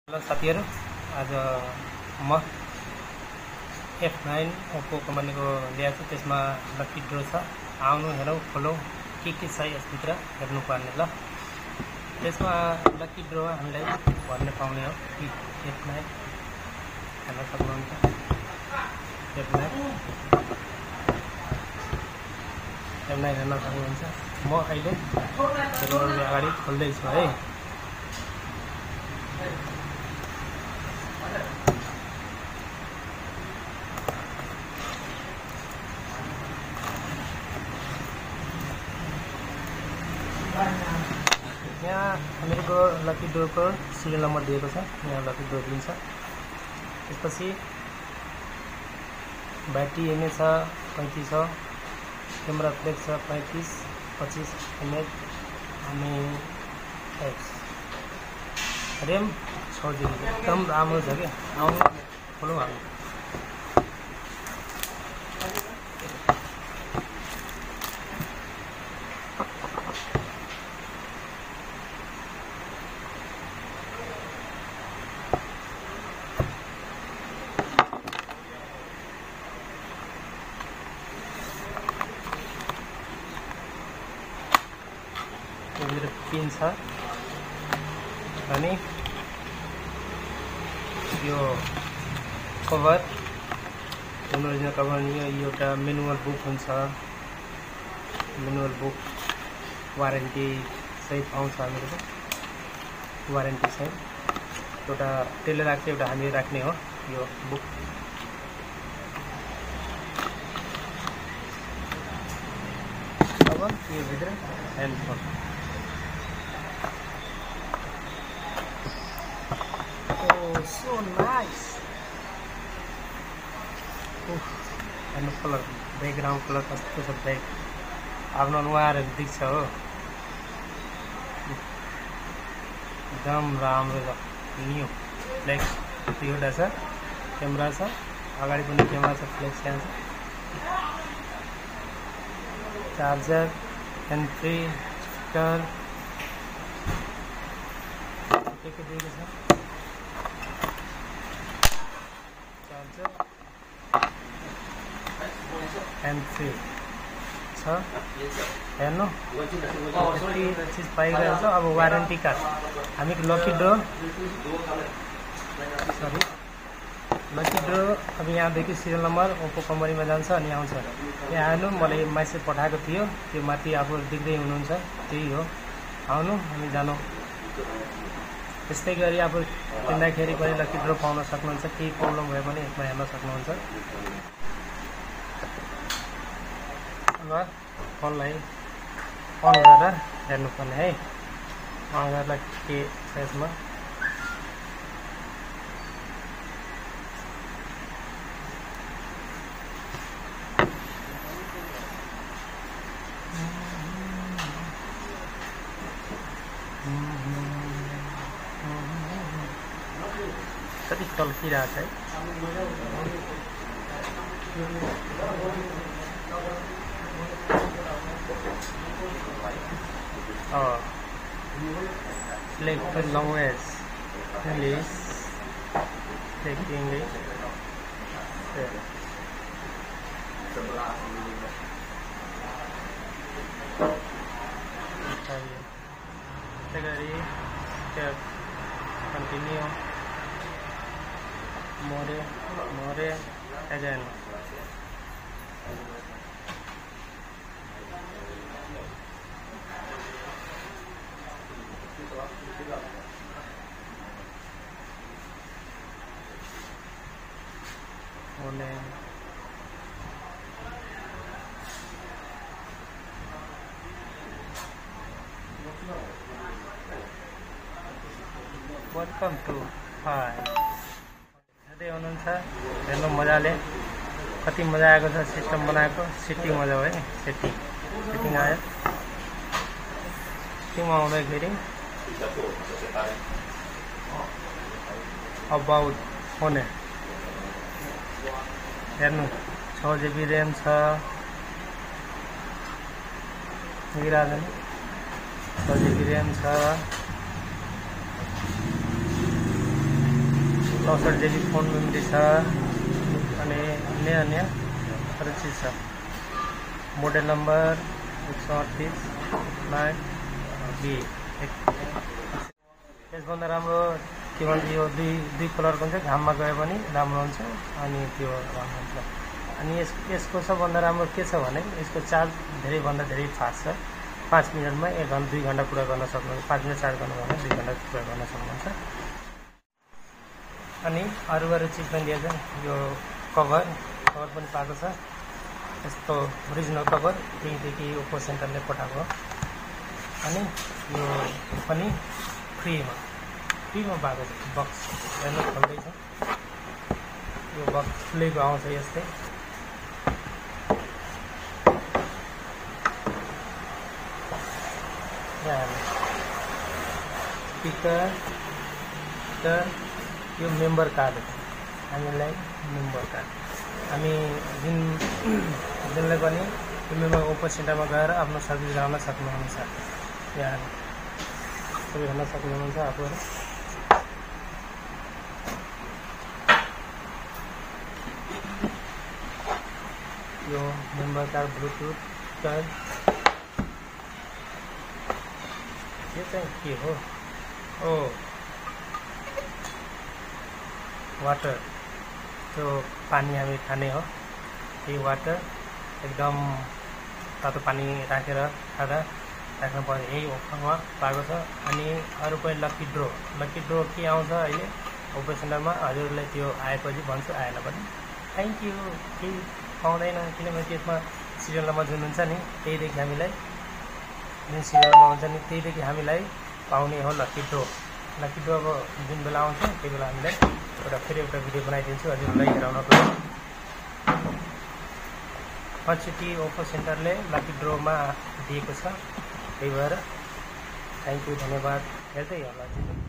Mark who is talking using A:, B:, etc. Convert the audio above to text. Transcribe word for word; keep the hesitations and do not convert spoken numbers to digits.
A: Hello साथीहरु, आज म एफ नाइन ओप्पो कम्पनीको ल्याएको छु। त्यसमा लकी ड्रो छ। आउनु हेरौँ खोलौँ के के छ यसभित्र हेर्नुपर्ने। ल त्यसमा लकी ड्रो हामीलाई भन्ने पाउने हो कि एफ नाइन हेर्न सक्नुहुन्छ। एफ नाइन एफ नाइन हेर्न सक्नुहुन्छ। म अहिले अगाडि खोल्दैछु है। यहाँ हामीको लकी ड्रोको सिरियल नम्बर दिएको छ। यहाँ लकी ड्रो दिन्छ। त्यसपछि ब्याट्री एमएच छ पैंतीस सौ, क्यामेरा फ्लेक्स छ पैंतीस पच्चीस एमएच अनि रेम छ जिबी एकदम राम्रो छ कि। आउनु खोलौँ हामी। पिन छ अनि यो कभर ओरिजिनल कभर। यो एउटा म्यानुअल बुक हुन्छ। म्यानुअल बुक वारेन्टी सहित आउँछ हामीको। वारेन्टी सहित एउटा त्यसले राख्छ, एउटा हामीले राख्ने हो यो बुक। अब यो भित्र ह्यान्डफोन। So nice. हेर्नु कलर, ब्याकग्राउन्ड कलर कस्तो छ। ब्याक आफ्नो अनुहारहरू देख्छ हो। एकदम राम्रो छ। न्यू फ्लेक्स एउटा छ। क्यामेरा छ अगाडि पनि, क्यामेरा छ फ्लेक्स क्यामेरा छ। चार्जर एन्ड फ्री स्पिकर के के दिएको छ। एन्ड फ्री छ। हेर्नु यति चिज पाइरहेको छ। अब वारेन्टी कार्ड हामी lucky draw sorry lucky draw अब यहाँदेखि सिरियल नम्बर ओप्पो कम्पनीमा जान्छ अनि आउँछ। यहाँ आउनु, मलाई मेसेज पठाएको थियो त्यो माथि अब देख्दै हुनुहुन्छ, त्यही हो। आउनु हामी जानु। त्यस्तै गरी अब किन्दाखेरि पनि लकी ड्रो पाउन सक्नुहुन्छ। केही प्रब्लम भयो भने यसमा हेर्न सक्नुहुन्छ। अब फोनलाई अन गरेर हेर्नुपर्ने है। अन गरेर के छ यसमा। कति टल्किरहेको छ है। Oh, select the language. English. Select English. There. Category. Step. Continue. More. More. Again. Welcome to high. हेर्दै हुनुहुन्छ, हेर्नु मजाले कति मजा आएको छ। सिस्टम बनाएको सेटिङ मजा हो है। सेटिङ सेटिङ आयो। सेटिङमा आउँदाखेरि अबाउट फोन हेर्नु छ जिबी ऱ्याम छ। छ जिबी ऱ्याम छ। चौसठ जिबी फोन मेमोरी छ अनि अन्य अन्य अरू चिज छ। मोडल नम्बर एक सौ अडतिस नाइन बी। यसभन्दा राम्रो के भन्छ यो दुई दुई कलरको हुन्छ, घाममा गए पनि राम्रो हुन्छ अनि त्यो राम्रो हुन्छ। अनि यस यसको सबभन्दा राम्रो के छ भने यसको चार्ज धेरैभन्दा धेरै फास्ट छ। पाँच मिनटमा एक घन्टा दुई घन्टा पुरा गर्न सक्नुहुन्छ। पाँच मिनट चार्ज गर्नु भने दुई घन्टा पुरा गर्न सक्नुहुन्छ। अनि अरू अरू चिज पनि दिएको छ। यो कभर कभर पनि पाएको छ। यस्तो ओरिजिनल कभर त्यहीँदेखि ओप्पो सेन्टरले पठाएको हो। अनि यो पनि फ्रीमा फ्रीमा पाएको छ। बक्स हेर्नु खोल्दैछ। यो बक्स खुलेको आउँछ यस्तै। स्पिकर तर यो मेम्बर कार्ड हो। हामीलाई मेम्बर कार्ड हामी जुन जुनले पनि यो मेम्बर ओप्पो सेन्टरमा गएर आफ्नो सर्भिस गराउन सक्नुहुन्छ। यहाँ सर्भिस गर्न सक्नुहुन्छ आफूहरू। यो मेम्बर कार्ड ब्लुटुथ कार्ड यो चाहिँ के हो? ओ वाटर, त्यो पानी हामी खाने हो त्यही वाटर। एकदम तातो पानी राखेर खाँदा राख्नु पर्ने यही ओप्पोमा पाएको छ। अनि अरू पनि लकी ड्रो लकी ड्रो के आउँछ अहिले ओप्पो सेन्टरमा। हजुरलाई त्यो आएपछि भन्छु, आएन पनि थ्याङ्क यू। केही पाउँदैन किनभने त्यसमा सिरियल नम्बर जुन हुन्छ नि त्यहीदेखि हामीलाई जुन सिरियल नम्बर हुन्छ नि त्यहीदेखि हामीलाई पाउने हो लकी ड्रो। लकी ड्रो अब जुन बेला आउँछ त्यही बेला हामीलाई एउटा फेरि एउटा भिडियो बनाइदिन्छु हजुरलाई हेराउनको लागि। पछिटी ओप्पो सेन्टरले लकी ड्रोमा दिएको छ, त्यही भएर थ्याङ्क यू, धन्यवाद। हेर्दै होला।